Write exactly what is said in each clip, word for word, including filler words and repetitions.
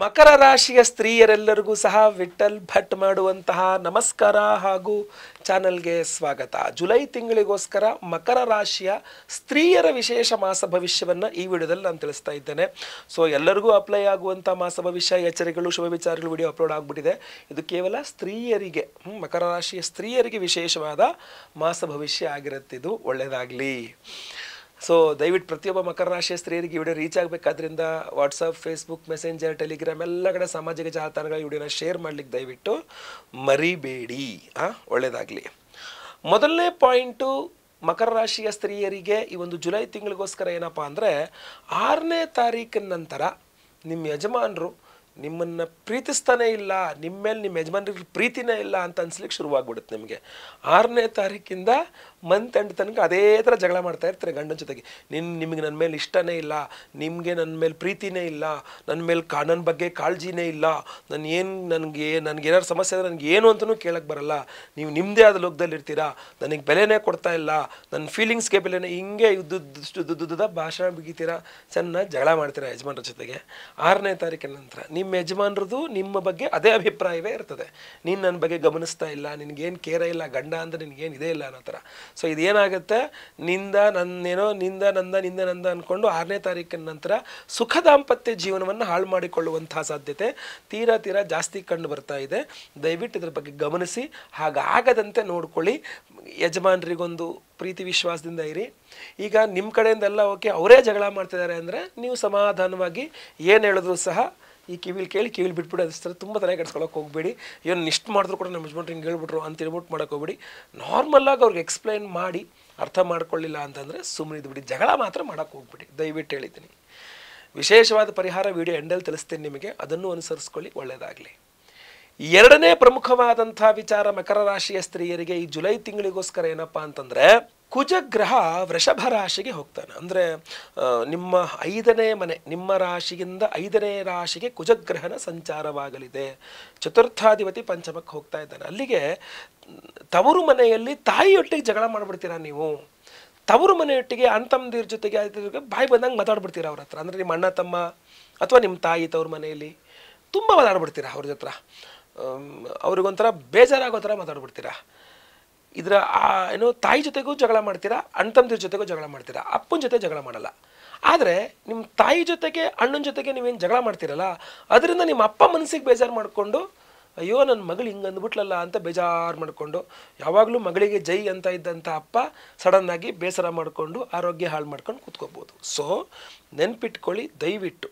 ಮಕರ ರಾಶಿಯ ಸ್ತ್ರೀಯರೆಲ್ಲರಿಗೂ ಸಹ ವಿಠಲ್ ಭಟ್ ಮಾಡುವಂತಹ ನಮಸ್ಕಾರ ಹಾಗೂ ಚಾನೆಲ್ಗೆ ಸ್ವಾಗತ. ಜುಲೈ ತಿಂಗಳಿಗೋಸ್ಕರ ಮಕರ ರಾಶಿಯ ಸ್ತ್ರೀಯರ ವಿಶೇಷ ಮಾಸ ಭವಿಷ್ಯವನ್ನು ಈ ವಿಡಿಯೋದಲ್ಲಿ ನಾನು ತಿಳಿಸ್ತಾ ಇದ್ದೇನೆ. ಸೊ ಎಲ್ಲರಿಗೂ ಅಪ್ಲೈ ಆಗುವಂಥ ಮಾಸ ಭವಿಷ್ಯ, ಎಚ್ಚರಿಕೆಗಳು, ಶುಭ ವಿಚಾರಗಳು ವಿಡಿಯೋ ಅಪ್ಲೋಡ್ ಆಗಿಬಿಟ್ಟಿದೆ. ಇದು ಕೇವಲ ಸ್ತ್ರೀಯರಿಗೆ, ಮಕರ ರಾಶಿಯ ಸ್ತ್ರೀಯರಿಗೆ ವಿಶೇಷವಾದ ಮಾಸ ಭವಿಷ್ಯ ಆಗಿರುತ್ತೆ. ಇದು ಒಳ್ಳೆಯದಾಗಲಿ. ಸೊ ದಯವಿಟ್ಟು ಪ್ರತಿಯೊಬ್ಬ ಮಕರ ರಾಶಿಯ ಸ್ತ್ರೀಯರಿಗೆ ವಿಡಿಯೋ ರೀಚ್ ಆಗಬೇಕಾದ್ರಿಂದ ವಾಟ್ಸಪ್, ಫೇಸ್ಬುಕ್, ಮೆಸೆಂಜರ್, ಟೆಲಿಗ್ರಾಮ್ ಎಲ್ಲ ಕಡೆ ಸಾಮಾಜಿಕ ಜಾಲತಾಣಗಳ ವಿಡಿಯೋನ ಶೇರ್ ಮಾಡ್ಲಿಕ್ಕೆ ದಯವಿಟ್ಟು ಮರಿಬೇಡಿ. ಆ ಒಳ್ಳೆಯದಾಗಲಿ. ಮೊದಲನೇ ಪಾಯಿಂಟು, ಮಕರ ರಾಶಿಯ ಸ್ತ್ರೀಯರಿಗೆ ಈ ಒಂದು ಜುಲೈ ತಿಂಗಳಿಗೋಸ್ಕರ ಏನಪ್ಪ ಅಂದರೆ, ಆರನೇ ತಾರೀಕಿನ ನಂತರ ನಿಮ್ಮ ಯಜಮಾನರು ನಿಮ್ಮನ್ನು ಪ್ರೀತಿಸ್ತಾನೇ ಇಲ್ಲ, ನಿಮ್ಮ ಮೇಲೆ ನಿಮ್ಮ ಯಜಮಾನ್ರಿಗೆ ಪ್ರೀತಿನೇ ಇಲ್ಲ ಅಂತ ಅನ್ಸ್ಲಿಕ್ಕೆ ಶುರುವಾಗ್ಬಿಡುತ್ತೆ ನಿಮಗೆ. ಆರನೇ ತಾರೀಕಿಂದ ಮಂತ್ ಎಂಡ್ ತನಕ ಅದೇ ಥರ ಜಗಳ ಮಾಡ್ತಾ ಇರ್ತಾರೆ ಗಂಡನ ಜೊತೆಗೆ. ನಿನ್ನ ನಿಮಗೆ ನನ್ನ ಮೇಲೆ ಇಷ್ಟನೇ ಇಲ್ಲ, ನಿಮಗೆ ನನ್ನ ಮೇಲೆ ಪ್ರೀತಿನೇ ಇಲ್ಲ, ನನ್ನ ಮೇಲೆ ಕಾ ನನ್ನ ಬಗ್ಗೆ ಕಾಳಜಿನೇ ಇಲ್ಲ, ನಾನು ಏನು ನನಗೆ ನನಗೆ ಏನಾದ್ರು ಸಮಸ್ಯೆ ಆದರೆ ನನಗೆ ಏನು ಅಂತಲೂ ಕೇಳಕ್ಕೆ ಬರಲ್ಲ, ನೀವು ನಿಮ್ಮದೇ ಆದ ಲೋಕದಲ್ಲಿ ಇರ್ತೀರಾ, ನನಗೆ ಬೆಲೆನೇ ಕೊಡ್ತಾ ಇಲ್ಲ, ನನ್ನ ಫೀಲಿಂಗ್ಸ್ಗೆ ಬೆಲೆನೇ, ಹಿಂಗೆ ದುದ್ದುದ ಭಾಷಣ ಬಿಗಿತೀರಾ, ಚೆನ್ನಾಗಿ ಜಗಳ ಮಾಡ್ತೀರಾ ಯಜಮಾನ್ರ ಜೊತೆಗೆ. ಆರನೇ ತಾರೀಕಿನ ನಂತರ ನಿಮ್ಮ ಯಜಮಾನ್ರದ್ದು ನಿಮ್ಮ ಬಗ್ಗೆ ಅದೇ ಅಭಿಪ್ರಾಯವೇ ಇರ್ತದೆ. ನೀನು ನನ್ನ ಬಗ್ಗೆ ಗಮನಿಸ್ತಾ ಇಲ್ಲ, ನಿನಗೇನು ಕೇರ ಇಲ್ಲ, ಗಂಡ ಅಂದರೆ ನಿನಗೇನು ಇದೇ ಇಲ್ಲ ಅನ್ನೋ ಥರ. ಸೊ ಇದೇನಾಗುತ್ತೆ, ನಿಂದ ನನ್ನೇನೋ ನಿಂದ ನಂದ ನಿಂದ ನಂದ ಅಂದ್ಕೊಂಡು ಆರನೇ ತಾರೀಕಿನ ನಂತರ ಸುಖ ದಾಂಪತ್ಯ ಜೀವನವನ್ನು ಹಾಳು ಮಾಡಿಕೊಳ್ಳುವಂತಹ ಸಾಧ್ಯತೆ ತೀರಾ ತೀರಾ ಜಾಸ್ತಿ ಕಂಡು ಬರ್ತಾ ಇದೆ. ದಯವಿಟ್ಟು ಇದ್ರ ಬಗ್ಗೆ ಗಮನಿಸಿ, ಹಾಗಾಗದಂತೆ ನೋಡ್ಕೊಳ್ಳಿ. ಯಜಮಾನ್ರಿಗೊಂದು ಪ್ರೀತಿ ವಿಶ್ವಾಸದಿಂದ ಇರಿ. ಈಗ ನಿಮ್ಮ ಕಡೆಯಿಂದೆಲ್ಲ ಓಕೆ, ಅವರೇ ಜಗಳ ಮಾಡ್ತಿದ್ದಾರೆ ಅಂದರೆ ನೀವು ಸಮಾಧಾನವಾಗಿ ಏನು ಹೇಳಿದ್ರು ಸಹ ಈ ಕಿವಿಲಿ ಕೇಳಿ ಕಿವಿಲಿ ಬಿಟ್ಬಿಟ್ಟು ಅದಿಸ್ತಾರೆ. ತುಂಬ ತಲೆ ಕೆಡ್ಸ್ಕೊಳಕ್ಕೆ ಹೋಗಬೇಡಿ. ಏನು ಇಷ್ಟು ಮಾಡಿದ್ರು ಕೂಡ ನಮ್ಮ ಯಜಮಾನ್ರು ಹಿಂಗೆ ಹೇಳ್ಬಿಟ್ರು ಅಂತ ಹೇಳ್ಬಿಟ್ಟು ಮಾಡೋಕೆ ಹೋಗ್ಬೇಡಿ. ನಾರ್ಮಲಾಗಿ ಅವ್ರಿಗೆ ಎಕ್ಸ್ಪ್ಲೈನ್ ಮಾಡಿ ಅರ್ಥ ಮಾಡ್ಕೊಳ್ಳಿಲ್ಲ ಅಂತಂದರೆ ಸುಮ್ಮನೆ ಇದ್ಬಿಡಿ, ಜಗಳ ಮಾತ್ರ ಮಾಡೋಕ್ಕೆ ಹೋಗ್ಬಿಡಿ. ದಯವಿಟ್ಟು ಹೇಳಿದ್ದೀನಿ. ವಿಶೇಷವಾದ ಪರಿಹಾರ ವಿಡಿಯೋ ಎಂಡಲ್ಲಿ ತಿಳಿಸ್ತೀನಿ ನಿಮಗೆ, ಅದನ್ನು ಅನುಸರಿಸ್ಕೊಳ್ಳಿ. ಒಳ್ಳೆಯದಾಗಲಿ. ಎರಡನೇ ಪ್ರಮುಖವಾದಂಥ ವಿಚಾರ ಮಕರ ರಾಶಿಯ ಸ್ತ್ರೀಯರಿಗೆ ಈ ಜುಲೈ ತಿಂಗಳಿಗೋಸ್ಕರ ಏನಪ್ಪ ಅಂತಂದರೆ, ಕುಜಗ್ರಹ ವೃಷಭ ರಾಶಿಗೆ ಹೋಗ್ತಾನೆ. ಅಂದರೆ ನಿಮ್ಮ ಐದನೇ ಮನೆ, ನಿಮ್ಮ ರಾಶಿಯಿಂದ ಐದನೇ ರಾಶಿಗೆ ಕುಜಗ್ರಹನ ಸಂಚಾರವಾಗಲಿದೆ. ಚತುರ್ಥಾಧಿಪತಿ ಪಂಚಮಕ್ಕೆ ಹೋಗ್ತಾ ಇದ್ದಾನೆ. ಅಲ್ಲಿಗೆ ತವರು ಮನೆಯಲ್ಲಿ ತಾಯಿಯೊಟ್ಟಿಗೆ ಜಗಳ ಮಾಡಿಬಿಡ್ತೀರಾ ನೀವು. ತವರು ಮನೆಯೊಟ್ಟಿಗೆ ಅಣ್ತಮ್ಮದಿರ ಜೊತೆಗೆ ಬಾಯಿ ಬಂದಂಗೆ ಮಾತಾಡ್ಬಿಡ್ತೀರಾ ಅವ್ರ ಹತ್ರ. ಅಂದರೆ ನಿಮ್ಮ ಅಣ್ಣ ತಮ್ಮ ಅಥವಾ ನಿಮ್ಮ ತಾಯಿ ತವ್ರ ಮನೆಯಲ್ಲಿ ತುಂಬ ಮಾತಾಡ್ಬಿಡ್ತೀರಾ ಅವ್ರ ಹತ್ರ. ಅವ್ರಿಗೊಂಥರ ಬೇಜಾರಾಗೋ ಥರ ಮಾತಾಡ್ಬಿಡ್ತೀರಾ. ಇದರ ಏನೋ ತಾಯಿ ಜೊತೆಗೂ ಜಗಳ ಮಾಡ್ತೀರಾ, ಅಣ್ತಮ್ಮದಿರ ಜೊತೆಗೂ ಜಗಳ ಮಾಡ್ತೀರಾ, ಅಪ್ಪನ ಜೊತೆ ಜಗಳ ಮಾಡಲ್ಲ. ಆದರೆ ನಿಮ್ಮ ತಾಯಿ ಜೊತೆಗೆ ಅಣ್ಣನ ಜೊತೆಗೆ ನೀವೇನು ಜಗಳ ಮಾಡ್ತೀರಲ್ಲ, ಅದರಿಂದ ನಿಮ್ಮ ಅಪ್ಪ ಮನಸ್ಸಿಗೆ ಬೇಜಾರು ಮಾಡಿಕೊಂಡು, ಅಯ್ಯೋ ನನ್ನ ಮಗಳು ಹಿಂಗೆ ಅಂದ್ಬಿಟ್ಲಲ್ಲ ಅಂತ ಬೇಜಾರು ಮಾಡಿಕೊಂಡು, ಯಾವಾಗಲೂ ಮಗಳಿಗೆ ಜೈ ಅಂತ ಇದ್ದಂಥ ಅಪ್ಪ ಸಡನ್ನಾಗಿ ಬೇಸರ ಮಾಡಿಕೊಂಡು ಆರೋಗ್ಯ ಹಾಳು ಮಾಡ್ಕೊಂಡು ಕೂತ್ಕೋಬೋದು. ಸೊ ನೆನ್ಪಿಟ್ಕೊಳ್ಳಿ ದಯವಿಟ್ಟು.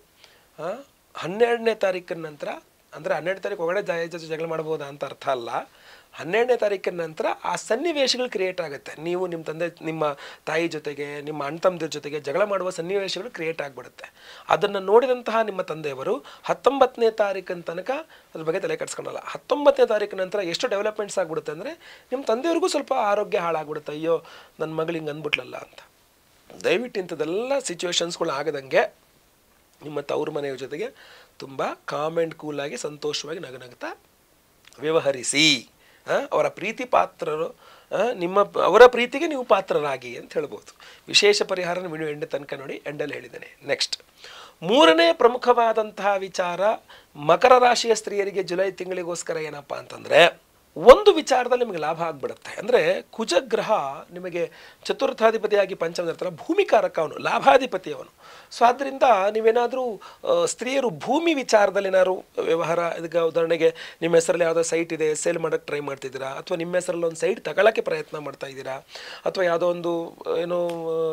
ಹನ್ನೆರಡನೇ ತಾರೀಕಿನ ನಂತರ, ಅಂದರೆ ಹನ್ನೆರಡು ತಾರೀಕು ಒಳಗಡೆ ತಾಯಿ ಜೊತೆ ಜಗಳ ಮಾಡ್ಬೋದಾ ಅಂತ ಅರ್ಥ ಅಲ್ಲ. ಹನ್ನೆರಡನೇ ತಾರೀಕಿನ ನಂತರ ಆ ಸನ್ನಿವೇಶಗಳು ಕ್ರಿಯೇಟ್ ಆಗುತ್ತೆ. ನೀವು ನಿಮ್ಮ ತಂದೆ ನಿಮ್ಮ ತಾಯಿ ಜೊತೆಗೆ, ನಿಮ್ಮ ಅಣ್ಣ ತಮ್ಮದಿರ ಜೊತೆಗೆ ಜಗಳ ಮಾಡುವ ಸನ್ನಿವೇಶಗಳು ಕ್ರಿಯೇಟ್ ಆಗಿಬಿಡುತ್ತೆ. ಅದನ್ನು ನೋಡಿದಂತಹ ನಿಮ್ಮ ತಂದೆಯವರು ಹತ್ತೊಂಬತ್ತನೇ ತಾರೀಕಿನ ತನಕ ಅದ್ರ ಬಗ್ಗೆ ತಲೆ ಕೆಡಿಸ್ಕೊಳ್ಳಲ್ಲ. ಹತ್ತೊಂಬತ್ತನೇ ತಾರೀಕಿನ ನಂತರ ಎಷ್ಟು ಡೆವಲಪ್ಮೆಂಟ್ಸ್ ಆಗಿಬಿಡುತ್ತೆ ಅಂದರೆ, ನಿಮ್ಮ ತಂದೆಯವ್ರಿಗೂ ಸ್ವಲ್ಪ ಆರೋಗ್ಯ ಹಾಳಾಗ್ಬಿಡುತ್ತೆ. ಅಯ್ಯೋ ನನ್ನ ಮಗಳು ಹಿಂಗೆ ಅಂದ್ಬಿಟ್ಲಲ್ಲ ಅಂತ. ದಯವಿಟ್ಟು ಇಂಥದ್ದೆಲ್ಲ ಸಿಚುವೇಶನ್ಸ್ಗಳು ಆಗದಂಗೆ ನಿಮ್ಮ ತವ್ರ ಮನೆಯ ಜೊತೆಗೆ ತುಂಬ ಕಾಮ್ ಆ್ಯಂಡ್ ಕೂಲಾಗಿ ಸಂತೋಷವಾಗಿ ನಗನಗ್ತಾ ವ್ಯವಹರಿಸಿ. ಅವರ ಪ್ರೀತಿ ಪಾತ್ರರು, ನಿಮ್ಮ ಅವರ ಪ್ರೀತಿಗೆ ನೀವು ಪಾತ್ರರಾಗಿ ಅಂತ ಹೇಳ್ಬೋದು. ವಿಶೇಷ ಪರಿಹಾರನ ವಿಡಿಯೋ ಎಂಡ್ ತನಕ ನೋಡಿ, ಎಂಡಲ್ಲಿ ಹೇಳಿದ್ದೇನೆ. ನೆಕ್ಸ್ಟ್, ಮೂರನೇ ಪ್ರಮುಖವಾದಂತಹ ವಿಚಾರ ಮಕರ ರಾಶಿಯ ಸ್ತ್ರೀಯರಿಗೆ ಜುಲೈ ತಿಂಗಳಿಗೋಸ್ಕರ ಏನಪ್ಪ ಅಂತಂದರೆ, ಒಂದು ವಿಚಾರದಲ್ಲಿ ನಿಮಗೆ ಲಾಭ ಆಗಿಬಿಡುತ್ತೆ. ಅಂದರೆ ಕುಜಗ್ರಹ ನಿಮಗೆ ಚತುರ್ಥಾಧಿಪತಿಯಾಗಿ ಪಂಚಮದರ್ತರ ಭೂಮಿಕಾರಕ, ಅವನು ಲಾಭಾಧಿಪತಿ ಅವನು. ಸೊ ಆದ್ದರಿಂದ ನೀವೇನಾದರೂ ಸ್ತ್ರೀಯರು ಭೂಮಿ ವಿಚಾರದಲ್ಲಿ ಏನಾದ್ರು ವ್ಯವಹಾರ, ಇದಕ್ಕೆ ಉದಾಹರಣೆಗೆ ನಿಮ್ಮ ಹೆಸರಲ್ಲಿ ಯಾವುದೋ ಸೈಟ್ ಇದೆ, ಸೇಲ್ ಮಾಡೋಕ್ಕೆ ಟ್ರೈ ಮಾಡ್ತಿದ್ದೀರಾ, ಅಥವಾ ನಿಮ್ಮ ಹೆಸರಲ್ಲಿ ಒಂದು ಸೈಟ್ ತಗೊಳ್ಳೋಕ್ಕೆ ಪ್ರಯತ್ನ ಮಾಡ್ತಾ ಇದ್ದೀರಾ, ಅಥವಾ ಯಾವುದೋ ಒಂದು ಏನೋ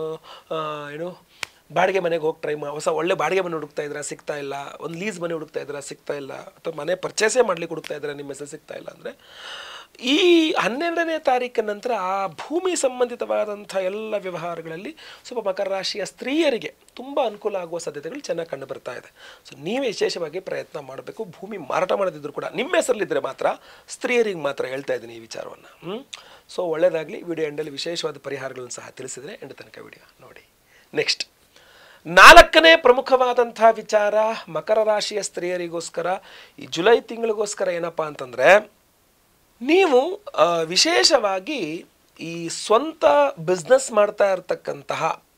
ಏನು ಬಾಡಿಗೆ ಮನೆಗೆ ಹೋಗಿ ಟ್ರೈ ಮಾ ಹೊಸ ಒಳ್ಳೆ ಬಾಡಿಗೆ ಮನೆ ಹುಡುಕ್ತಾ ಇದ್ದೀರಾ, ಸಿಗ್ತಾ ಇಲ್ಲ, ಒಂದು ಲೀಸ್ ಮನೆ ಹುಡುಕ್ತಾ ಇದ್ದೀರಾ, ಸಿಗ್ತಾ ಇಲ್ಲ, ಅಥವಾ ಮನೆ ಪರ್ಚೇಸೇ ಮಾಡ್ಲಿಕ್ಕೆ ಹುಡುಕ್ತಾ ಇದ್ದೀರಾ, ನಿಮ್ಮ ಹೆಸರು ಸಿಗ್ತಾ ಇಲ್ಲ ಅಂದರೆ, ಈ ಹನ್ನೆರಡನೇ ತಾರೀಕಿನ ನಂತರ ಆ ಭೂಮಿ ಸಂಬಂಧಿತವಾದಂಥ ಎಲ್ಲ ವ್ಯವಹಾರಗಳಲ್ಲಿ ಸ್ವಲ್ಪ ಮಕರ ರಾಶಿಯ ಸ್ತ್ರೀಯರಿಗೆ ತುಂಬ ಅನುಕೂಲ ಆಗುವ ಸಾಧ್ಯತೆಗಳು ಚೆನ್ನಾಗಿ ಕಂಡು ಬರ್ತಾ ಇದೆ. ಸೊ ನೀವೇ ವಿಶೇಷವಾಗಿ ಪ್ರಯತ್ನ ಮಾಡಬೇಕು. ಭೂಮಿ ಮಾರಾಟ ಮಾಡೋದಿದ್ರು ಕೂಡ ನಿಮ್ಮ ಹೆಸರಲ್ಲಿದ್ದರೆ ಮಾತ್ರ, ಸ್ತ್ರೀಯರಿಗೆ ಮಾತ್ರ ಹೇಳ್ತಾ ಇದ್ದೀನಿ ಈ ವಿಚಾರವನ್ನು. ಹ್ಞೂ ಸೊ ಒಳ್ಳೆಯದಾಗಲಿ. ವಿಡಿಯೋ ಎಂಡಲ್ಲಿ ವಿಶೇಷವಾದ ಪರಿಹಾರಗಳನ್ನು ಸಹ ತಿಳಿಸಿದರೆ ಎಂಡ್ ತನಕ ವಿಡಿಯೋ ನೋಡಿ. ನೆಕ್ಸ್ಟ್, ನಾಲ್ಕನೇ ಪ್ರಮುಖವಾದಂಥ ವಿಚಾರ ಮಕರ ರಾಶಿಯ ಸ್ತ್ರೀಯರಿಗೋಸ್ಕರ ಈ ಜುಲೈ ತಿಂಗಳಿಗೋಸ್ಕರ ಏನಪ್ಪ ಅಂತಂದರೆ, ನೀವು ವಿಶೇಷವಾಗಿ ಈ ಸ್ವಂತ ಬಿಸ್ನೆಸ್ ಮಾಡ್ತಾ ಇರ್ತಕ್ಕಂತಹ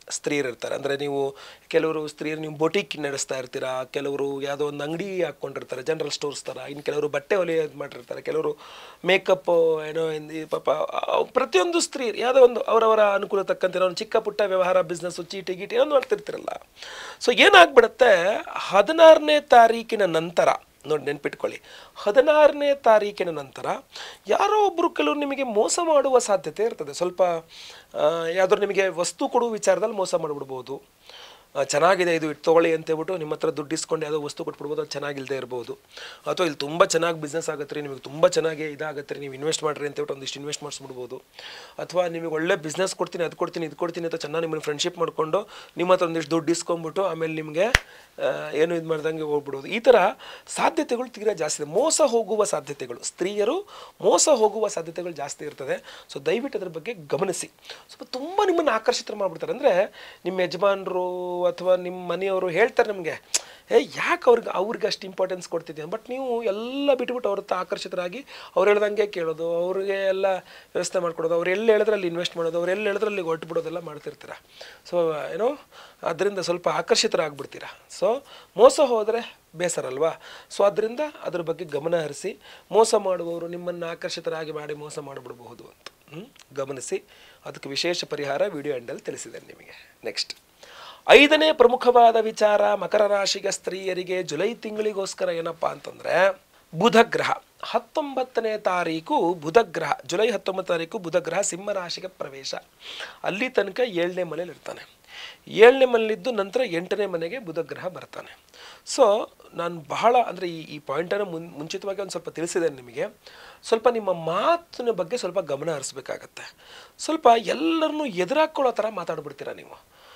ಸ್ತ್ರೀಯರು ಇರ್ತಾರೆ. ಅಂದರೆ ನೀವು ಕೆಲವರು ಸ್ತ್ರೀಯರು ನೀವು ಬೊಟಿಕ್ ನಡೆಸ್ತಾ ಇರ್ತೀರಾ, ಕೆಲವರು ಯಾವುದೋ ಒಂದು ಅಂಗಡಿ ಹಾಕ್ಕೊಂಡಿರ್ತಾರೆ ಜನರಲ್ ಸ್ಟೋರ್ಸ್ ಥರ, ಇನ್ನು ಕೆಲವರು ಬಟ್ಟೆ ಹೊಲಿ ಮಾಡಿರ್ತಾರೆ, ಕೆಲವರು ಮೇಕಪ್ ಏನೋ ಈ ಪಾಪ ಪ್ರತಿಯೊಂದು ಸ್ತ್ರೀ ಯಾವುದೋ ಒಂದು ಅವರವರ ಅನುಕೂಲ ತಕ್ಕಂತೆ ಒಂದು ಚಿಕ್ಕ ಪುಟ್ಟ ವ್ಯವಹಾರ ಬಿಸ್ನೆಸ್ಸು ಚೀಟಿ ಗೀಟಿ ಏನೋ ಮಾಡ್ತಿರ್ತಿರಲ್ಲ. ಸೊ ಏನಾಗ್ಬಿಡುತ್ತೆ, ಹದಿನಾರನೇ ತಾರೀಕಿನ ನಂತರ ನೋಡಿ ನೆನ್ಪಿಟ್ಕೊಳ್ಳಿ, ಹದಿನಾರನೇ ತಾರೀಕಿನ ನಂತರ ಯಾರೋ ಒಬ್ಬರು ಕೆಲವರು ನಿಮಗೆ ಮೋಸ ಮಾಡುವ ಸಾಧ್ಯತೆ ಇರ್ತದೆ. ಸ್ವಲ್ಪ ಯಾವುದಾದ್ರು ನಿಮಗೆ ವಸ್ತು ಕೊಡುವ ವಿಚಾರದಲ್ಲಿ ಮೋಸ ಮಾಡಿಬಿಡ್ಬೋದು. ಚೆನ್ನಾಗಿದೆ ಇದು ಇಟ್ಟು ತೊಗೊಳ್ಳಿ ಅಂತೇಳ್ಬಿಟ್ಟು ನಿಮ್ಮ ಹತ್ರ ದುಡ್ಡು ಇಸ್ಕೊಂಡು ಯಾವುದೋ ವಸ್ತು ಕೊಟ್ಬಿಡ್ಬೋದು, ಅದು ಚೆನ್ನಾಗಿಲ್ಲದೆ ಇರ್ಬೋದು. ಅಥವಾ ಇಲ್ಲಿ ತುಂಬ ಚೆನ್ನಾಗಿ ಬಿಸ್ನೆಸ್ ಆಗುತ್ತೆ ರೀ, ನಿಮಗೆ ತುಂಬ ಚೆನ್ನಾಗಿ ಇದಾಗುತ್ತೆ ರೀ, ನೀವು ಇನ್ವೆಸ್ಟ್ ಮಾಡಿರಿ ಅಂತೇಳ್ಬಿಟ್ಟು ಒಂದಿಷ್ಟು ಇನ್ವೆಸ್ಟ್ ಮಾಡಿಸ್ಬಿಡ್ಬೋದು. ಅಥವಾ ನಿಮಗೆ ಒಳ್ಳೆ ಬಿಸ್ನೆಸ್ ಕೊಡ್ತೀನಿ, ಅದು ಕೊಡ್ತೀನಿ, ಇದು ಕೊಡ್ತೀನಿ ಅಂತ ಚೆನ್ನಾಗಿ ನಿಮ್ಮನ್ನು ಫ್ರೆಂಡ್ಶಿಪ್ ಮಾಡಿಕೊಂಡು ನಿಮ್ಮ ಹತ್ರ ಒಂದಿಷ್ಟು ದುಡ್ಡು ಇಸ್ಕೊಂಡ್ಬಿಟ್ಟು ಆಮೇಲೆ ನಿಮಗೆ ಏನು ಇದು ಮಾಡ್ದಂಗೆ ಹೋಗ್ಬಿಡೋದು. ಈ ಥರ ಸಾಧ್ಯತೆಗಳು ತೀರಾ ಜಾಸ್ತಿ ಇದೆ. ಮೋಸ ಹೋಗುವ ಸಾಧ್ಯತೆಗಳು, ಸ್ತ್ರೀಯರು ಮೋಸ ಹೋಗುವ ಸಾಧ್ಯತೆಗಳು ಜಾಸ್ತಿ ಇರ್ತದೆ. ಸೊ ದಯವಿಟ್ಟು ಅದ್ರ ಬಗ್ಗೆ ಗಮನಿಸಿ. ಸ್ವಲ್ಪ ತುಂಬ ನಿಮ್ಮನ್ನು ಆಕರ್ಷಿತ ಮಾಡಿಬಿಡ್ತಾರೆ. ಅಂದರೆ ನಿಮ್ಮ ಯಜಮಾನರು ಅಥವಾ ನಿಮ್ಮ ಮನೆಯವರು ಹೇಳ್ತಾರೆ ನಿಮಗೆ, ಏ ಯಾಕೆ ಅವ್ರಿಗೆ ಅವ್ರಿಗೆ ಅಷ್ಟು ಇಂಪಾರ್ಟೆನ್ಸ್ ಕೊಡ್ತಿದ್ದೀವಿ, ಬಟ್ ನೀವು ಎಲ್ಲ ಬಿಟ್ಬಿಟ್ಟು ಅವ್ರ ಹತ್ರ ಆಕರ್ಷಿತರಾಗಿ ಅವ್ರು ಹೇಳ್ದಂಗೆ ಕೇಳೋದು, ಅವ್ರಿಗೆ ಎಲ್ಲ ವ್ಯವಸ್ಥೆ ಮಾಡ್ಕೊಡೋದು, ಅವ್ರು ಎಲ್ಲಿ ಹೇಳಿದ್ರೆ ಅಲ್ಲಿ ಇನ್ವೆಸ್ಟ್ ಮಾಡೋದು, ಅವ್ರು ಎಲ್ಲಿ ಹೇಳಿದ್ರೆ ಅಲ್ಲಿ ಹೊಟ್ಟು ಬಿಡೋದೆಲ್ಲ ಮಾಡ್ತಿರ್ತೀರ. ಸೊ ಏನೋ ಅದರಿಂದ ಸ್ವಲ್ಪ ಆಕರ್ಷಿತರಾಗ್ಬಿಡ್ತೀರ. ಸೊ ಮೋಸ ಹೋದರೆ ಬೇಸರ ಅಲ್ವಾ. ಸೊ ಅದರಿಂದ ಅದ್ರ ಬಗ್ಗೆ ಗಮನ ಹರಿಸಿ. ಮೋಸ ಮಾಡುವವರು ನಿಮ್ಮನ್ನು ಆಕರ್ಷಿತರಾಗಿ ಮಾಡಿ ಮೋಸ ಮಾಡಿಬಿಡಬಹುದು ಅಂತ ಗಮನಿಸಿ. ಅದಕ್ಕೆ ವಿಶೇಷ ಪರಿಹಾರ ವಿಡಿಯೋ ಎಂಡಲ್ಲಿ ತಿಳಿಸಿದ್ದೇನೆ ನಿಮಗೆ. ನೆಕ್ಸ್ಟ್ ಐದನೇ ಪ್ರಮುಖವಾದ ವಿಚಾರ, ಮಕರ ರಾಶಿಗೆ ಸ್ತ್ರೀಯರಿಗೆ ಜುಲೈ ತಿಂಗಳಿಗೋಸ್ಕರ ಏನಪ್ಪ ಅಂತಂದರೆ, ಬುಧಗ್ರಹ ಹತ್ತೊಂಬತ್ತನೇ ತಾರೀಕು ಬುಧಗ್ರಹ ಜುಲೈ ಹತ್ತೊಂಬತ್ತು ತಾರೀಕು ಬುಧಗ್ರಹ ಸಿಂಹ ರಾಶಿಗೆ ಪ್ರವೇಶ. ಅಲ್ಲಿ ತನಕ ಏಳನೇ ಮನೇಲಿ ಇರ್ತಾನೆ. ಏಳನೇ ಮನೇಲಿದ್ದು ನಂತರ ಎಂಟನೇ ಮನೆಗೆ ಬುಧಗ್ರಹ ಬರ್ತಾನೆ. ಸೊ ನಾನು ಬಹಳ ಅಂದರೆ ಈ ಈ ಪಾಯಿಂಟನ್ನು ಮುನ್ ಮುಂಚಿತವಾಗಿ ಒಂದು ಸ್ವಲ್ಪ ತಿಳಿಸಿದ್ದೇನೆ ನಿಮಗೆ. ಸ್ವಲ್ಪ ನಿಮ್ಮ ಮಾತಿನ ಬಗ್ಗೆ ಸ್ವಲ್ಪ ಗಮನ ಹರಿಸ್ಬೇಕಾಗತ್ತೆ. ಸ್ವಲ್ಪ ಎಲ್ಲರನ್ನೂ ಎದುರಾಕೊಳ್ಳೋ ಥರ ಮಾತಾಡ್ಬಿಡ್ತೀರ ನೀವು.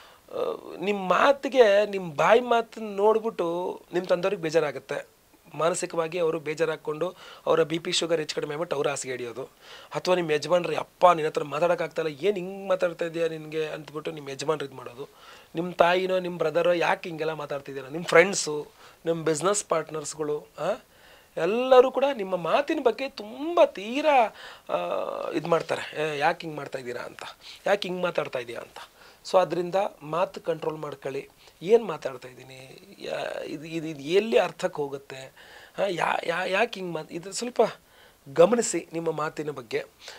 ನಿಮ್ಮ ಮಾತಿಗೆ ನಿಮ್ಮ ಬಾಯಿ ಮಾತನ್ನು ನೋಡ್ಬಿಟ್ಟು ನಿಮ್ಮ ತಂದೆಯವ್ರಿಗೆ ಬೇಜಾರಾಗುತ್ತೆ. ಮಾನಸಿಕವಾಗಿ ಅವರು ಬೇಜಾರಾಕ್ಕೊಂಡು ಅವರ ಬಿ ಪಿ ಶುಗರ್ ಹೆಚ್ಚು ಕಡಿಮೆ ಆಗ್ಬಿಟ್ಟು ಅವ್ರು ಹಾಸಿಗೆ ಹಿಡಿಯೋದು. ಅಥವಾ ನಿಮ್ಮ ಯಜಮಾನ್ರಿ, ಅಪ್ಪ ನಿನ್ನ ಹತ್ರ ಮಾತಾಡೋಕ್ಕಾಗ್ತಾಯಿಲ್ಲ, ಏನು ಹಿಂಗೆ ಮಾತಾಡ್ತಾ ಇದೆಯಾ ನಿನಗೆ ಅಂದ್ಬಿಟ್ಟು ನಿಮ್ಮ ಯಜಮಾನ್ರು ಇದು ಮಾಡೋದು. ನಿಮ್ಮ ತಾಯಿನೋ ನಿಮ್ಮ ಬ್ರದರೋ ಯಾಕೆ ಹಿಂಗೆಲ್ಲ ಮಾತಾಡ್ತಿದ್ದೀರಾ, ನಿಮ್ಮ ಫ್ರೆಂಡ್ಸು, ನಿಮ್ಮ ಬಿಸ್ನೆಸ್ ಪಾರ್ಟ್ನರ್ಸ್ಗಳು ಎಲ್ಲರೂ ಕೂಡ ನಿಮ್ಮ ಮಾತಿನ ಬಗ್ಗೆ ತುಂಬ ತೀರಾ ಇದು ಮಾಡ್ತಾರೆ. ಯಾಕೆ ಹಿಂಗೆ ಮಾಡ್ತಾಯಿದ್ದೀರಾ ಅಂತ, ಯಾಕೆ ಹಿಂಗೆ ಮಾತಾಡ್ತಾ ಇದೆಯಾ ಅಂತ. ಸೊ ಅದರಿಂದ ಮಾತು ಕಂಟ್ರೋಲ್ ಮಾಡ್ಕೊಳ್ಳಿ. ಏನು ಮಾತಾಡ್ತಾ ಇದ್ದೀನಿ, ಇದು ಇದು ಇದು ಎಲ್ಲಿ ಅರ್ಥಕ್ಕೆ ಹೋಗುತ್ತೆ, ಯಾ ಯಾ ಯಾಕೆ ಹಿಂಗೆ ಮಾತು, ಇದು ಸ್ವಲ್ಪ ಗಮನಿಸಿ ನಿಮ್ಮ ಮಾತಿನ ಬಗ್ಗೆ.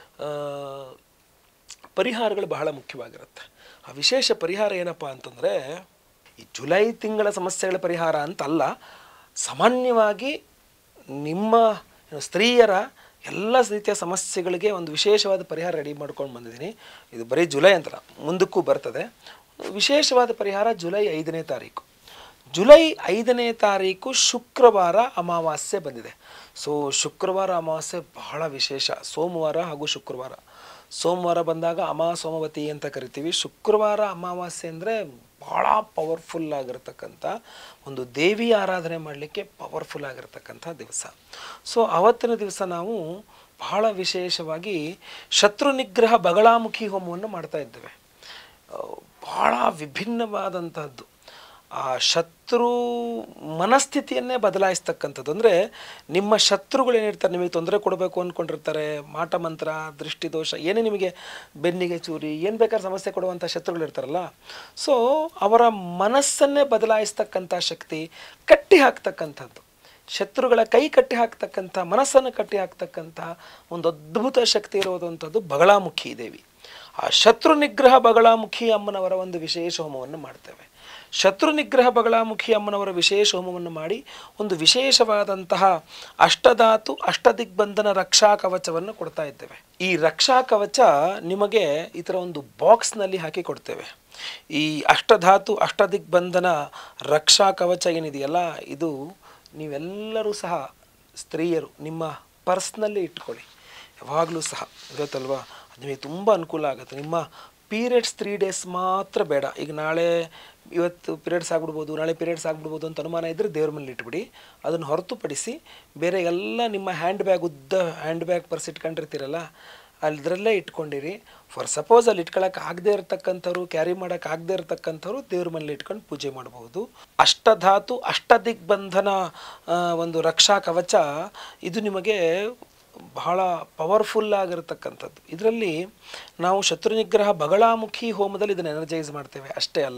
ಪರಿಹಾರಗಳು ಬಹಳ ಮುಖ್ಯವಾಗಿರುತ್ತೆ. ಆ ವಿಶೇಷ ಪರಿಹಾರ ಏನಪ್ಪ ಅಂತಂದರೆ, ಈ ಜುಲೈ ತಿಂಗಳ ಸಮಸ್ಯೆಗಳ ಪರಿಹಾರ ಅಂತಲ್ಲ, ಸಾಮಾನ್ಯವಾಗಿ ನಿಮ್ಮ ಸ್ತ್ರೀಯರ ಎಲ್ಲ ರೀತಿಯ ಸಮಸ್ಯೆಗಳಿಗೆ ಒಂದು ವಿಶೇಷವಾದ ಪರಿಹಾರ ರೆಡಿ ಮಾಡ್ಕೊಂಡು ಬಂದಿದ್ದೀನಿ. ಇದು ಬರೀ ಜುಲೈ ಅಂತ ಮುಂದಕ್ಕೂ ಬರ್ತದೆ. ವಿಶೇಷವಾದ ಪರಿಹಾರ ಜುಲೈ ಐದನೇ ತಾರೀಕು ಜುಲೈ ಐದನೇ ತಾರೀಕು ಶುಕ್ರವಾರ ಅಮಾವಾಸ್ಯೆ ಬಂದಿದೆ. ಸೊ ಶುಕ್ರವಾರ ಅಮಾವಾಸ್ಯೆ ಬಹಳ ವಿಶೇಷ. ಸೋಮವಾರ ಹಾಗೂ ಶುಕ್ರವಾರ, ಸೋಮವಾರ ಬಂದಾಗ ಅಮಾ ಸೋಮವತಿ ಅಂತ ಕರಿತೀವಿ. ಶುಕ್ರವಾರ ಅಮಾವಾಸ್ಯೆ ಅಂದರೆ ಭಾಳ ಪವರ್ಫುಲ್ ಆಗಿರ್ತಕ್ಕಂಥ ಒಂದು ದೇವಿ ಆರಾಧನೆ ಮಾಡಲಿಕ್ಕೆ ಪವರ್ಫುಲ್ ಆಗಿರ್ತಕ್ಕಂಥ ದಿವಸ. ಸೊ ಆವತ್ತಿನ ದಿವಸ ನಾವು ಬಹಳ ವಿಶೇಷವಾಗಿ ಶತ್ರು ನಿಗ್ರಹ ಬಗಳಾಮುಖಿ ಹೋಮವನ್ನು ಮಾಡ್ತಾ ಇದ್ದೇವೆ. ಭಾಳ ವಿಭಿನ್ನವಾದಂಥದ್ದು. ಆ ಶತ್ರು ಮನಸ್ಥಿತಿಯನ್ನೇ ಬದಲಾಯಿಸ್ತಕ್ಕಂಥದ್ದು. ಅಂದರೆ ನಿಮ್ಮ ಶತ್ರುಗಳು ಏನಿರ್ತಾರೆ, ನಿಮಗೆ ತೊಂದರೆ ಕೊಡಬೇಕು ಅಂದ್ಕೊಂಡಿರ್ತಾರೆ, ಮಾಟ ಮಂತ್ರ, ದೃಷ್ಟಿದೋಷ, ಏನೇ ನಿಮಗೆ ಬೆನ್ನಿಗೆ ಚೂರಿ ಏನು ಬೇಕಾದ್ರೆ ಸಮಸ್ಯೆ ಕೊಡುವಂಥ ಶತ್ರುಗಳಿರ್ತಾರಲ್ಲ, ಸೊ ಅವರ ಮನಸ್ಸನ್ನೇ ಬದಲಾಯಿಸ್ತಕ್ಕಂಥ ಶಕ್ತಿ, ಕಟ್ಟಿ ಹಾಕ್ತಕ್ಕಂಥದ್ದು, ಶತ್ರುಗಳ ಕೈ ಕಟ್ಟಿ ಹಾಕ್ತಕ್ಕಂಥ, ಮನಸ್ಸನ್ನು ಕಟ್ಟಿ ಹಾಕ್ತಕ್ಕಂಥ ಒಂದು ಅದ್ಭುತ ಶಕ್ತಿ ಇರೋದಂಥದ್ದು ಬಗಳಾಮುಖಿ ದೇವಿ. ಆ ಶತ್ರು ನಿಗ್ರಹ ಬಗಳಾಮುಖಿ ಅಮ್ಮನವರ ಒಂದು ವಿಶೇಷ ಹೋಮವನ್ನು ಮಾಡ್ತೇವೆ. ಶತ್ರು ನಿಗ್ರಹ ಬಗಳಾಮುಖಿ ಅಮ್ಮನವರ ವಿಶೇಷ ಹೋಮವನ್ನು ಮಾಡಿ ಒಂದು ವಿಶೇಷವಾದಂತಹ ಅಷ್ಟಧಾತು ಅಷ್ಟದಿಗ್ಬಂಧನ ರಕ್ಷಾ ಕವಚವನ್ನು ಕೊಡ್ತಾ ಇದ್ದೇವೆ. ಈ ರಕ್ಷಾ ಕವಚ ನಿಮಗೆ ಈ ಥರ ಒಂದು ಬಾಕ್ಸ್ನಲ್ಲಿ ಹಾಕಿ ಕೊಡ್ತೇವೆ. ಈ ಅಷ್ಟಧಾತು ಅಷ್ಟದಿಗ್ಬಂಧನ ರಕ್ಷಾ ಕವಚ ಏನಿದೆಯಲ್ಲ, ಇದು ನೀವೆಲ್ಲರೂ ಸಹ ಸ್ತ್ರೀಯರು ನಿಮ್ಮ ಪರ್ಸ್ನಲ್ಲಿ ಇಟ್ಕೊಳ್ಳಿ ಯಾವಾಗಲೂ ಸಹ. ಗೊತ್ತಲ್ವಾ, ಅದು ನಿಮಗೆ ತುಂಬ ಅನುಕೂಲ ಆಗುತ್ತೆ. ನಿಮ್ಮ ಪೀರಿಯಡ್ಸ್ ತ್ರೀ ಡೇಸ್ ಮಾತ್ರ ಬೇಡ. ಈಗ ನಾಳೆ ಇವತ್ತು ಪೀರಿಯಡ್ಸ್ ಆಗ್ಬಿಡ್ಬೋದು, ನಾಳೆ ಪೀರಿಯಡ್ಸ್ ಆಗ್ಬಿಡ್ಬೋದು ಅಂತ ಅನುಮಾನ ಇದ್ದರೆ ದೇವ್ರ ಮೇಲೆ ಇಟ್ಬಿಡಿ. ಅದನ್ನು ಹೊರತುಪಡಿಸಿ ಬೇರೆ ಎಲ್ಲ ನಿಮ್ಮ ಹ್ಯಾಂಡ್ ಬ್ಯಾಗ್, ಉದ್ದ ಹ್ಯಾಂಡ್ ಬ್ಯಾಗ್ ಪರ್ಸ್ ಇಟ್ಕೊಂಡಿರ್ತೀರಲ್ಲ, ಅಲ್ಲದ್ರಲ್ಲೇ ಇಟ್ಕೊಂಡಿರಿ. ಫಾರ್ ಸಪೋಸ್ ಅಲ್ಲಿ ಇಟ್ಕೊಳ್ಳೋಕೆ ಆಗದೆ ಇರತಕ್ಕಂಥವ್ರು, ಕ್ಯಾರಿ ಮಾಡೋಕೆ ಆಗದೆ ಇರತಕ್ಕಂಥವ್ರು ದೇವ್ರ ಮನೇಲಿ ಇಟ್ಕೊಂಡು ಪೂಜೆ ಮಾಡಬಹುದು. ಅಷ್ಟಧಾತು ಅಷ್ಟದಿಗ್ಬಂಧನ ಒಂದು ರಕ್ಷಾ ಕವಚ ಇದು ನಿಮಗೆ ಬಹಳ ಪವರ್ಫುಲ್ ಆಗಿರತಕ್ಕಂಥದ್ದು. ಇದರಲ್ಲಿ ನಾವು ಶತ್ರುನಿಗ್ರಹ ಬಗಳಾಮುಖಿ ಹೋಮದಲ್ಲಿ ಇದನ್ನು ಎನರ್ಜೈಸ್ ಮಾಡ್ತೇವೆ ಅಷ್ಟೇ ಅಲ್ಲ,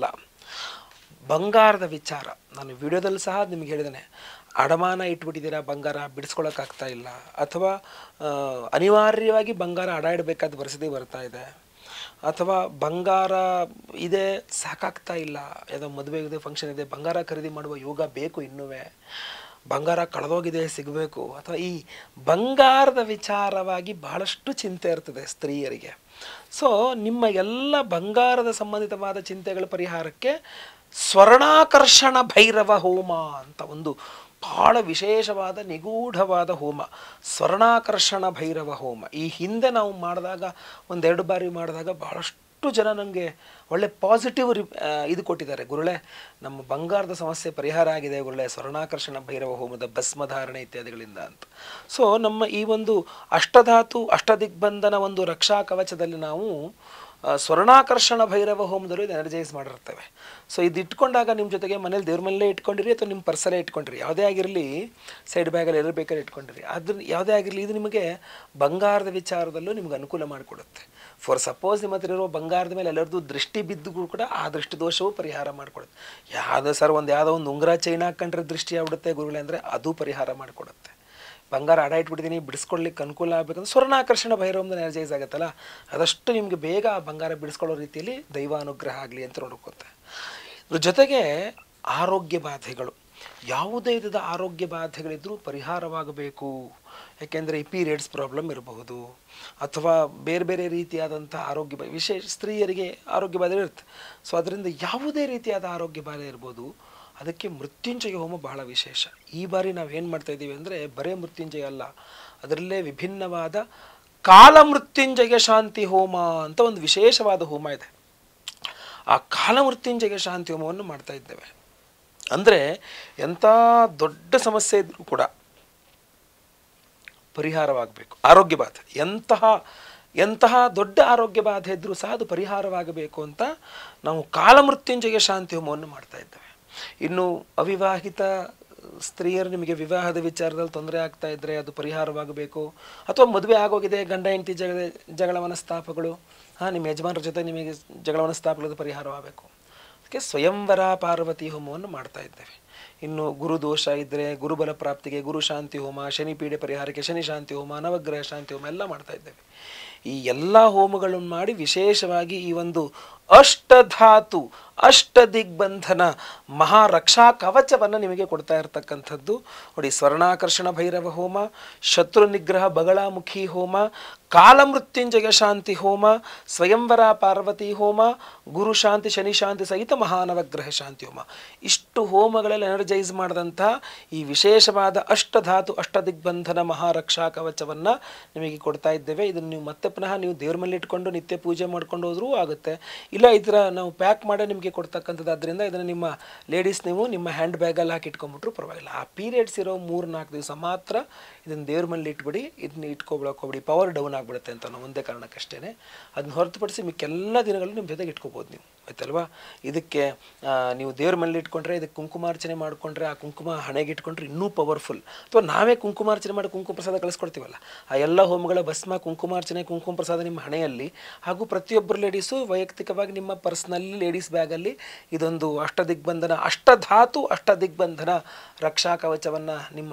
ಬಂಗಾರದ ವಿಚಾರ ನಾನು ವಿಡಿಯೋದಲ್ಲಿ ಸಹ ನಿಮಗೆ ಹೇಳಿದ್ದೇನೆ. ಅಡಮಾನ ಇಟ್ಬಿಟ್ಟಿದ್ದೀರಾ, ಬಂಗಾರ ಬಿಡಿಸ್ಕೊಳ್ಳೋಕ್ಕಾಗ್ತಾ ಇಲ್ಲ, ಅಥವಾ ಅನಿವಾರ್ಯವಾಗಿ ಬಂಗಾರ ಅಡ ಇಡಬೇಕಾದ ಪರಿಸ್ಥಿತಿ ಬರ್ತಾ ಇದೆ, ಅಥವಾ ಬಂಗಾರ ಇದೆ ಸಾಕಾಗ್ತಾ ಇಲ್ಲ, ಯಾವುದೋ ಮದುವೆ ಇದೆ ಫಂಕ್ಷನ್ ಇದೆ, ಬಂಗಾರ ಖರೀದಿ ಮಾಡುವ ಯೋಗ ಬೇಕು, ಇನ್ನೂ ಬಂಗಾರ ಕಳೆದೋಗಿದೆ ಸಿಗಬೇಕು, ಅಥವಾ ಈ ಬಂಗಾರದ ವಿಚಾರವಾಗಿ ಬಹಳಷ್ಟು ಚಿಂತೆ ಇರ್ತದೆ ಸ್ತ್ರೀಯರಿಗೆ. ಸೊ ನಿಮ್ಮ ಎಲ್ಲ ಬಂಗಾರದ ಸಂಬಂಧಿತವಾದ ಚಿಂತೆಗಳ ಪರಿಹಾರಕ್ಕೆ ಸ್ವರ್ಣಾಕರ್ಷಣ ಭೈರವ ಹೋಮ ಅಂತ ಒಂದು ಬಹಳ ವಿಶೇಷವಾದ ನಿಗೂಢವಾದ ಹೋಮ, ಸ್ವರ್ಣಾಕರ್ಷಣ ಭೈರವ ಹೋಮ. ಈ ಹಿಂದೆ ನಾವು ಮಾಡಿದಾಗ ಒಂದೆರಡು ಬಾರಿ ಮಾಡಿದಾಗ ಬಹಳಷ್ಟು ಜನ ನನಗೆ ಒಳ್ಳೆ ಪಾಸಿಟಿವ್ ರಿ ಇದು ಕೊಟ್ಟಿದ್ದಾರೆ, ಗುರುಳೆ ನಮ್ಮ ಬಂಗಾರದ ಸಮಸ್ಯೆ ಪರಿಹಾರ ಆಗಿದೆ ಗುರುಳೆ ಸ್ವರ್ಣಾಕರ್ಷಣ ಭೈರವ ಹೋಮದ ಭಸ್ಮಧಾರಣೆ ಇತ್ಯಾದಿಗಳಿಂದ ಅಂತ. ಸೊ ನಮ್ಮ ಈ ಒಂದು ಅಷ್ಟಧಾತು ಅಷ್ಟದಿಗ್ಬಂಧನ ಒಂದು ರಕ್ಷಾ ಕವಚದಲ್ಲಿ ನಾವು ಸ್ವರ್ಣಾಕರ್ಷಣ ಭೈರವ ಹೋಮದಲ್ಲೂ ಇದು ಎನರ್ಜೈಸ್ ಮಾಡಿರ್ತೇವೆ. ಸೊ ಇದು ಇಟ್ಕೊಂಡಾಗ ನಿಮ್ಮ ಜೊತೆಗೆ ಮನೇಲಿ ದೇವ್ರ ಮನೇಲೇ ಇಟ್ಕೊಂಡಿರಿ ಅಥವಾ ನಿಮ್ಮ ಪರ್ಸಲ್ಲೇ ಇಟ್ಕೊಂಡಿರಿ, ಯಾವುದೇ ಆಗಿರಲಿ, ಸೈಡ್ ಬ್ಯಾಗಲ್ಲಿ ಎಲ್ಲ ಬೇಕಾದ್ರೆ ಇಟ್ಕೊಂಡಿರಿ, ಅದ್ರ ಯಾವುದೇ ಆಗಿರಲಿ ಇದು ನಿಮಗೆ ಬಂಗಾರದ ವಿಚಾರದಲ್ಲೂ ನಿಮ್ಗೆ ಅನುಕೂಲ ಮಾಡಿಕೊಡುತ್ತೆ. ಫಾರ್ ಸಪೋಸ್ ನಿಮ್ಮ ಹತ್ರ ಇರೋ ಬಂಗಾರದ ಮೇಲೆ ಎಲ್ಲರದ್ದು ದೃಷ್ಟಿ ಬಿದ್ದು ಕೂಡ ಆ ದೃಷ್ಟಿ ದೋಷವೂ ಪರಿಹಾರ ಮಾಡಿಕೊಡುತ್ತೆ. ಯಾವುದೋ ಸರ್ ಒಂದು ಯಾವುದೋ ಒಂದು ಉಂಗುರ ಚೈನ್ ಹಾಕೊಂಡ್ರೆ ದೃಷ್ಟಿ ಆಗ್ಬಿಡುತ್ತೆ ಗುರುಗಳೇ ಅಂದರೆ ಅದು ಪರಿಹಾರ ಮಾಡಿಕೊಡುತ್ತೆ. ಬಂಗಾರ ಅಡ ಇಟ್ಬಿಟ್ಟಿದ್ದೀನಿ ಬಿಡಿಸ್ಕೊಳ್ಳಿಕ್ಕೆ ಅನುಕೂಲ ಆಗಬೇಕಂದ್ರೆ ಸ್ವರ್ಣಾಕರ್ಷಣ ಭೈರವದ ಎನರ್ಜೈಸ್ ಆಗುತ್ತಲ್ಲ, ಅದಷ್ಟು ನಿಮಗೆ ಬೇಗ ಆ ಬಂಗಾರ ಬಿಡಿಸ್ಕೊಳ್ಳೋ ರೀತಿಯಲ್ಲಿ ದೈವ ಅನುಗ್ರಹ ಆಗಲಿ ಅಂತ ನೋಡ್ಕೊತೆ. ಇದ್ರ ಜೊತೆಗೆ ಆರೋಗ್ಯ ಬಾಧೆಗಳು, ಯಾವುದೇ ವಿಧದ ಆರೋಗ್ಯ ಬಾಧೆಗಳಿದ್ರೂ ಪರಿಹಾರವಾಗಬೇಕು. ಯಾಕೆಂದರೆ ಈ ಪೀರಿಯಡ್ಸ್ ಪ್ರಾಬ್ಲಮ್ ಇರಬಹುದು, ಅಥವಾ ಬೇರೆ ಬೇರೆ ರೀತಿಯಾದಂಥ ಆರೋಗ್ಯ ಬಾ ವಿಶೇಷ ಸ್ತ್ರೀಯರಿಗೆ ಆರೋಗ್ಯ ಬಾಧೆ ಇರುತ್ತೆ. ಸೊ ಅದರಿಂದ ಯಾವುದೇ ರೀತಿಯಾದ ಆರೋಗ್ಯ ಬಾಧೆ ಇರ್ಬೋದು, ಅದಕ್ಕೆ ಮೃತ್ಯುಂಜಯ ಹೋಮ ಬಹಳ ವಿಶೇಷ. ಈ ಬಾರಿ ನಾವು ಏನು ಮಾಡ್ತಾ ಇದ್ದೀವಿ ಅಂದರೆ ಬರೇ ಮೃತ್ಯುಂಜಯ ಅಲ್ಲ, ಅದರಲ್ಲೇ ವಿಭಿನ್ನವಾದ ಕಾಲ ಮೃತ್ಯುಂಜಯ ಶಾಂತಿ ಹೋಮ ಅಂತ ಒಂದು ವಿಶೇಷವಾದ ಹೋಮ ಇದೆ. ಆ ಕಾಲ ಮೃತ್ಯುಂಜಯ ಶಾಂತಿ ಹೋಮವನ್ನು ಮಾಡ್ತಾ ಇದ್ದೇವೆ. ಅಂದರೆ ಎಂಥ ದೊಡ್ಡ ಸಮಸ್ಯೆ ಇದ್ರೂ ಕೂಡ ಪರಿಹಾರವಾಗಬೇಕು. ಆರೋಗ್ಯ ಬಾಧೆ ಎಂತಹ ಎಂತಹ ದೊಡ್ಡ ಆರೋಗ್ಯ ಬಾಧೆ ಇದ್ದರೂ ಸಹ ಅದು ಪರಿಹಾರವಾಗಬೇಕು ಅಂತ ನಾವು ಕಾಲಮೃತ್ಯುಂಜಯ ಶಾಂತಿ ಹೋಮವನ್ನು ಮಾಡ್ತಾ ಇದ್ದೇವೆ. ಇನ್ನು ಅವಿವಾಹಿತ ಸ್ತ್ರೀಯರು ನಿಮಗೆ ವಿವಾಹದ ವಿಚಾರದಲ್ಲಿ ತೊಂದರೆ ಆಗ್ತಾ ಇದ್ದರೆ ಅದು ಪರಿಹಾರವಾಗಬೇಕು, ಅಥವಾ ಮದುವೆ ಆಗೋಗಿದೆ ಗಂಡ ಹೆಂಡತಿ ಜಗಳ ಜಗಳ ಮನಸ್ತಾಪಗಳು, ಹಾಂ ನಿಮ್ಮ ಯಜಮಾನರ ಜೊತೆ ನಿಮಗೆ ಜಗಳ ಮನಸ್ತಾಪಗಳದ್ದು ಪರಿಹಾರವಾಗಬೇಕು. ಅದಕ್ಕೆ ಸ್ವಯಂವರ ಪಾರ್ವತಿ ಹೋಮವನ್ನು ಮಾಡ್ತಾ ಇದ್ದೇವೆ. ಇನ್ನು ಗುರುದೋಷ ಇದ್ದರೆ ಗುರುಬಲ ಪ್ರಾಪ್ತಿಗೆ ಗುರು ಶಾಂತಿ ಹೋಮ, ಶನಿ ಪೀಡೆ ಪರಿಹಾರಕ್ಕೆ ಶನಿ ಶಾಂತಿ ಹೋಮ, ನವಗ್ರಹ ಶಾಂತಿ ಹೋಮ ಎಲ್ಲ ಮಾಡ್ತಾ ಇದ್ದೇವೆ. ಈ ಎಲ್ಲ ಹೋಮಗಳನ್ನು ಮಾಡಿ ವಿಶೇಷವಾಗಿ ಈ ಒಂದು ಅಷ್ಟಧಾತು ಅಷ್ಟ ದಿಗ್ಬಂಧನ ಮಹಾರಕ್ಷಾ ಕವಚವನ್ನು ನಿಮಗೆ ಕೊಡ್ತಾ ಇರತಕ್ಕಂಥದ್ದು ನೋಡಿ. ಸ್ವರ್ಣಾಕರ್ಷಣ ಭೈರವ ಹೋಮ, ಶತ್ರು ನಿಗ್ರಹ ಬಗಳಾಮುಖಿ ಹೋಮ, ಕಾಲಮೃತ್ಯುಂಜಯ ಶಾಂತಿ ಹೋಮ, ಸ್ವಯಂವರ ಪಾರ್ವತಿ ಹೋಮ, ಗುರು ಶಾಂತಿ ಶನಿ ಶಾಂತಿ ಸಹಿತ ಮಹಾನವಗ್ರಹ ಶಾಂತಿ ಹೋಮ. ಇಷ್ಟು ಹೋಮಗಳಲ್ಲಿ ಎನರ್ಜೈಸ್ ಮಾಡಿದಂತಹ ಈ ವಿಶೇಷವಾದ ಅಷ್ಟಧಾತು ಅಷ್ಟದಿಗ್ಬಂಧನ ಮಹಾರಕ್ಷಾ ಕವಚವನ್ನು ನಿಮಗೆ ಕೊಡ್ತಾ ಇದ್ದೇವೆ. ಇದನ್ನು ನೀವು ಮತ್ತೆ ಪುನಃ ನೀವು ದೇವ್ರ ಮೇಲೆ ಇಟ್ಕೊಂಡು ನಿತ್ಯ ಪೂಜೆ ಮಾಡ್ಕೊಂಡು ಹೋದ್ರೂ ಆಗುತ್ತೆ, ಇಲ್ಲ ಈ ಥರ ನಾವು ಪ್ಯಾಕ್ ಮಾಡಿ ನಿಮಗೆ ಕೊಡ್ತಕ್ಕಂಥದ್ದು. ಆದ್ದರಿಂದ ಇದನ್ನು ನಿಮ್ಮ ಲೇಡೀಸ್ ನೀವು ನಿಮ್ಮ ಹ್ಯಾಂಡ್ ಬ್ಯಾಗಲ್ಲಿ ಹಾಕಿ ಇಟ್ಕೊಂಡ್ಬಿಟ್ರು ಪರವಾಗಿಲ್ಲ. ಆ ಪೀರಿಯಡ್ಸ್ ಇರೋ ಮೂರು ನಾಲ್ಕು ದಿವಸ ಮಾತ್ರ ಇದನ್ನು ದೇವ್ರ ಮೇಲೆ ಇಟ್ಬಿಡಿ, ಇದನ್ನ ಇಟ್ಕೊಬಿಡೋಕೋಬಿಡಿ, ಪವರ್ ಡೌನ್ ಆಗಿಬಿಡುತ್ತೆ ಅಂತ ನಾವು ಒಂದೇ ಕಾರಣಕ್ಕಷ್ಟೇ. ಅದನ್ನ ಹೊರತುಪಡಿಸಿ ಮಿಕ್ಕೆಲ್ಲ ದಿನಗಳು ನಿಮ್ಮ ಜೊತೆಗೆ ಇಟ್ಕೋಬೋದು ನೀವು, ಆಯ್ತಲ್ವಾ. ಇದಕ್ಕೆ ನೀವು ದೇವ್ರ ಮೇಲೆ ಇಟ್ಕೊಂಡ್ರೆ, ಇದಕ್ಕೆ ಕುಂಕುಮಾರ್ಚನೆ ಮಾಡಿಕೊಂಡ್ರೆ, ಆ ಕುಂಕುಮ ಹಣೆಗೆ ಇಟ್ಕೊಂಡ್ರೆ ಇನ್ನೂ ಪವರ್ಫುಲ್. ಅಥವಾ ನಾವೇ ಕುಂಕುಮಾರ್ಚನೆ ಮಾಡಿ ಕುಂಕುಮ ಪ್ರಸಾದ ಕಳಿಸ್ಕೊಡ್ತೀವಲ್ಲ, ಆ ಎಲ್ಲ ಹೋಮಗಳ ಭಸ್ಮ ಕುಂಕುಮಾರ್ಚನೆ ಕುಂಕುಮ ಪ್ರಸಾದ ನಿಮ್ಮ ಹಣೆಯಲ್ಲಿ, ಹಾಗೂ ಪ್ರತಿಯೊಬ್ಬರು ಲೇಡೀಸು ವೈಯಕ್ತಿಕವಾಗಿ ನಿಮ್ಮ ಪರ್ಸ್ನಲ್ಲಿ ಲೇಡೀಸ್ ಬ್ಯಾಗಲ್ಲಿ ಇದೊಂದು ಅಷ್ಟದಿಗ್ಬಂಧನ ಅಷ್ಟಧಾತು ಅಷ್ಟದಿಗ್ಬಂಧನ ರಕ್ಷಾ ಕವಚವನ್ನು ನಿಮ್ಮ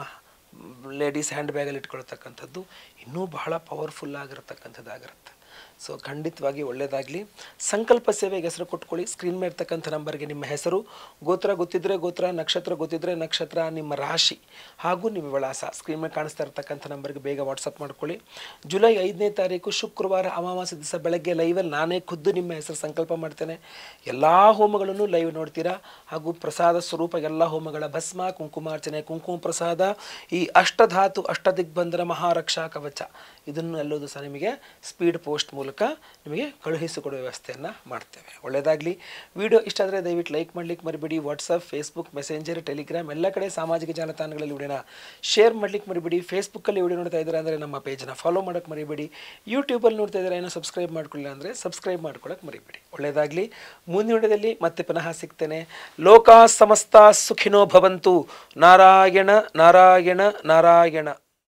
ಲೇಡೀಸ್ ಹ್ಯಾಂಡ್ ಬ್ಯಾಗಲ್ಲಿ ಇಟ್ಕೊಳ್ತಕ್ಕಂಥದ್ದು ಇನ್ನೂ ಬಹಳ ಪವರ್ಫುಲ್ ಆಗಿರತಕ್ಕಂಥದ್ದಾಗಿರುತ್ತೆ. ಸೊ ಖಂಡಿತವಾಗಿ ಒಳ್ಳೆಯದಾಗಲಿ. ಸಂಕಲ್ಪ ಸೇವೆಗೆ ಹೆಸರು ಕೊಟ್ಕೊಳ್ಳಿ. ಸ್ಕ್ರೀನ್ ಮೇಲೆ ಇರ್ತಕ್ಕಂಥ ನಂಬರ್ಗೆ ನಿಮ್ಮ ಹೆಸರು, ಗೋತ್ರ ಗೊತ್ತಿದ್ದರೆ ಗೋತ್ರ, ನಕ್ಷತ್ರ ಗೊತ್ತಿದ್ದರೆ ನಕ್ಷತ್ರ, ನಿಮ್ಮ ರಾಶಿ ಹಾಗೂ ನಿಮ್ಮ ವಿಳಾಸ ಸ್ಕ್ರೀನ್ ಮೇಲೆ ಕಾಣಿಸ್ತಾ ಇರ್ತಕ್ಕಂಥ ನಂಬರ್ಗೆ ಬೇಗ ವಾಟ್ಸಪ್ ಮಾಡ್ಕೊಳ್ಳಿ. ಜುಲೈ ಐದನೇ ತಾರೀಕು ಶುಕ್ರವಾರ ಅಮಾವಾಸ್ಯೆ ದಿವಸ ಬೆಳಗ್ಗೆ ಲೈವಲ್ಲಿ ನಾನೇ ಖುದ್ದು ನಿಮ್ಮ ಹೆಸರು ಸಂಕಲ್ಪ ಮಾಡ್ತೇನೆ. ಎಲ್ಲ ಹೋಮಗಳನ್ನು ಲೈವ್ ನೋಡ್ತೀರಾ. ಹಾಗೂ ಪ್ರಸಾದ ಸ್ವರೂಪ ಎಲ್ಲ ಹೋಮಗಳ ಭಸ್ಮ, ಕುಂಕುಮಾರ್ಚನೆ, ಕುಂಕುಮ ಪ್ರಸಾದ, ಈ ಅಷ್ಟಧಾತು ಅಷ್ಟದಿಗ್ಬಂಧನ ಮಹಾರಕ್ಷಾ ಕವಚ ಇದನ್ನು ಎಲ್ಲೋದು ಸಹ ನಿಮಗೆ ಸ್ಪೀಡ್ ಪೋಸ್ಟ್ ಮೂಲಕ ನಿಮಗೆ ಕಳುಹಿಸಿಕೊಡುವ ವ್ಯವಸ್ಥೆಯನ್ನು ಮಾಡ್ತೇವೆ. ಒಳ್ಳೆಯದಾಗಲಿ. ವಿಡಿಯೋ ಇಷ್ಟ ಆದರೆ ದಯವಿಟ್ಟು ಲೈಕ್ ಮಾಡಲಿಕ್ಕೆ ಮರಿಬೇಡಿ. ವಾಟ್ಸಪ್, ಫೇಸ್ಬುಕ್, ಮೆಸೆಂಜರ್, ಟೆಲಿಗ್ರಾಮ್ ಎಲ್ಲ ಕಡೆ ಸಾಮಾಜಿಕ ಜಾಲತಾಣಗಳಲ್ಲಿ ವಿಡಿಯೋನ ಶೇರ್ ಮಾಡಲಿಕ್ಕೆ ಮರಿಬೇಡಿ. ಫೇಸ್ಬುಕ್ಕಲ್ಲಿ ವಿಡಿಯೋ ನೋಡ್ತಾ ಇದ್ದೀರಾ ಅಂದರೆ ನಮ್ಮ ಪೇಜನ್ನು ಫಾಲೋ ಮಾಡೋಕ್ಕೆ ಮರಿಬೇಡಿ. ಯೂಟ್ಯೂಬಲ್ಲಿ ನೋಡ್ತಾ ಇದ್ದೀರಾ ಏನೋ ಸಬ್ಸ್ಕ್ರೈಬ್ ಮಾಡ್ಕೊಳ್ಳಿಲ್ಲ ಅಂದರೆ ಸಬ್ಸ್ಕ್ರೈಬ್ ಮಾಡ್ಕೊಳ್ಳೋಕೆ ಮರಿಬೇಡಿ. ಒಳ್ಳೆಯದಾಗಲಿ. ಮುಂದಿನ ವಿಡಿಯೋದಲ್ಲಿ ಮತ್ತೆ ಪುನಃ ಸಿಗ್ತೇನೆ. ಲೋಕ ಸಮಸ್ತ ಸುಖಿನೋ ಭವಂತು. ನಾರಾಯಣ ನಾರಾಯಣ ನಾರಾಯಣ.